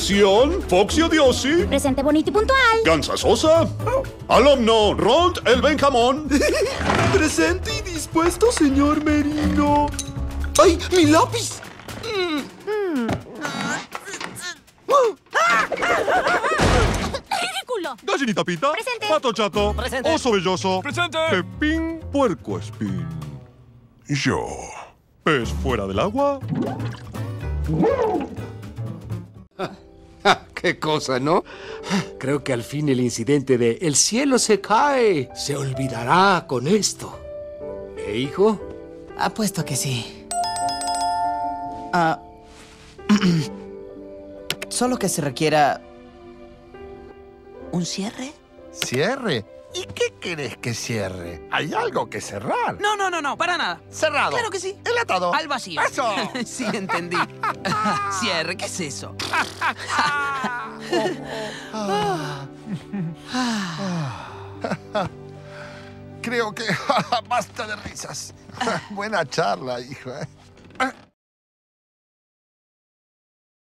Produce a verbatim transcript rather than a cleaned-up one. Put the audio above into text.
Atención, Foxy Odiosi. Presente, bonito y puntual. Gansa Sosa. Alumno, Rond el Benjamón. Presente y dispuesto, señor Merino. ¡Ay, mi lápiz! Mm. ¡Ridículo! Gallinita Pita. Presente. Pato Chato. Presente. Oso Velloso. ¡Presente! Pepín Puerco Espín. Yo. Pez fuera del agua. ¡Qué cosa!, ¿no? Creo que al fin el incidente de el cielo se cae se olvidará con esto. ¿Eh, hijo? Apuesto que sí. Ah, solo que se requiera un cierre. ¿Cierre? ¿Y qué querés que cierre? Hay algo que cerrar. No, no, no, no, para nada. Cerrado. Claro que sí. El atado. Al vacío. ¡Eso! Sí, entendí. Cierre, ¿qué es eso? Creo que basta de risas. Buena charla, hijo. ¿eh?